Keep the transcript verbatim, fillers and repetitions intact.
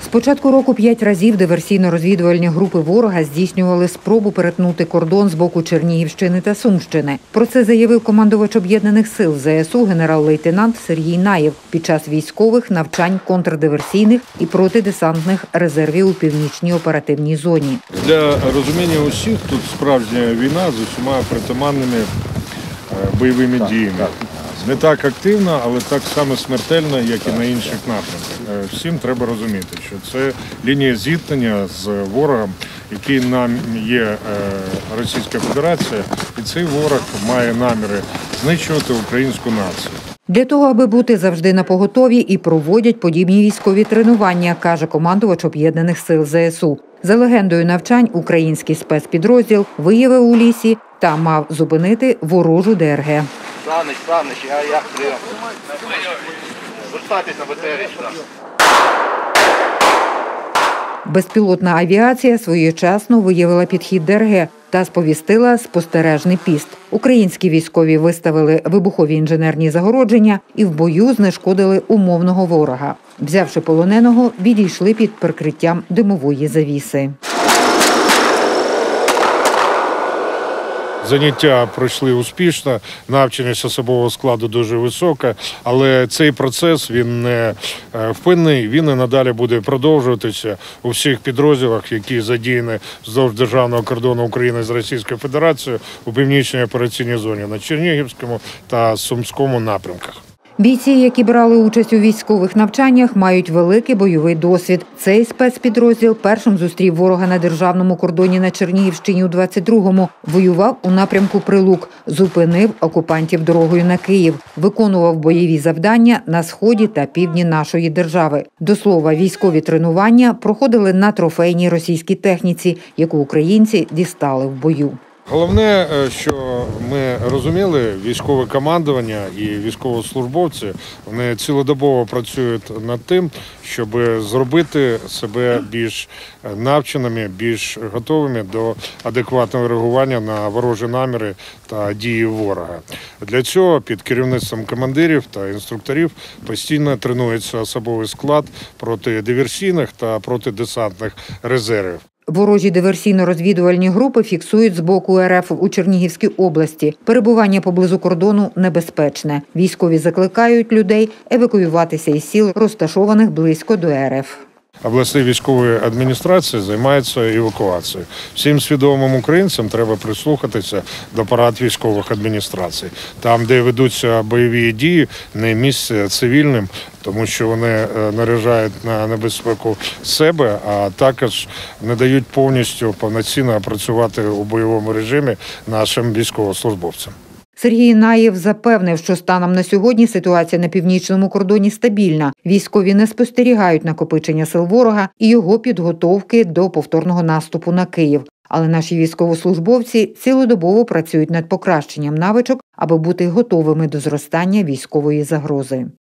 З початку року п'ять разів диверсійно-розвідувальні групи ворога здійснювали спробу перетнути кордон з боку Чернігівщини та Сумщини. Про це заявив командувач Об'єднаних сил зе ес у генерал-лейтенант Сергій Наєв під час військових навчань контрдиверсійних і протидесантних резервів у північній оперативній зоні. Для розуміння усіх тут справжня війна з усіма притаманними бойовими діями. Не так активна, але так само смертельна, як і на інших напрямках. Всім треба розуміти, що це лінія зіткнення з ворогом, який нам є Російська Федерація, і цей ворог має наміри знищувати українську націю. Для того, аби бути завжди напоготові, і проводять подібні військові тренування, каже командувач Об'єднаних сил зе ес у. За легендою навчань, український спецпідрозділ виявив у лісі та мав зупинити ворожу де ер ге. Правнич, правнич, я, я прийом. Зостатись на БТРі сюди. Безпілотна авіація своєчасно виявила підхід де ер ге та сповістила спостережний піст. Українські військові виставили вибухові інженерні загородження і в бою знешкодили умовного ворога. Взявши полоненого, відійшли під прикриттям димової завіси. Заняття пройшли успішно, навченість особового складу дуже висока, але цей процес він не впинний, він і надалі буде продовжуватися у всіх підрозділах, які задіяні вздовж державного кордону України з Російською Федерацією у північній операційній зоні на Чернігівському та Сумському напрямках. Бійці, які брали участь у військових навчаннях, мають великий бойовий досвід. Цей спецпідрозділ першим зустрів ворога на державному кордоні на Чернігівщині у двадцять другому. Воював у напрямку Прилук, зупинив окупантів дорогою на Київ, виконував бойові завдання на сході та півдні нашої держави. До слова, військові тренування проходили на трофейній російській техніці, яку українці дістали в бою. Головне, що ми розуміли, військове командування і військовослужбовці, вони цілодобово працюють над тим, щоб зробити себе більш навченими, більш готовими до адекватного реагування на ворожі наміри та дії ворога. Для цього під керівництвом командирів та інструкторів постійно тренується особовий склад протидиверсійних та протидесантних резервів. Ворожі диверсійно-розвідувальні групи фіксують з боку ер еф у Чернігівській області. Перебування поблизу кордону небезпечне. Військові закликають людей евакуюватися із сіл, розташованих близько до ер еф. Обласні військові адміністрації займаються евакуацією. Всім свідомим українцям треба прислухатися до порад військових адміністрацій. Там, де ведуться бойові дії, не місце цивільним, тому що вони наражають на небезпеку себе, а також не дають повністю повноцінно працювати у бойовому режимі нашим військовослужбовцям. Сергій Наєв запевнив, що станом на сьогодні ситуація на північному кордоні стабільна. Військові не спостерігають накопичення сил ворога і його підготовки до повторного наступу на Київ. Але наші військовослужбовці цілодобово працюють над покращенням навичок, аби бути готовими до зростання військової загрози.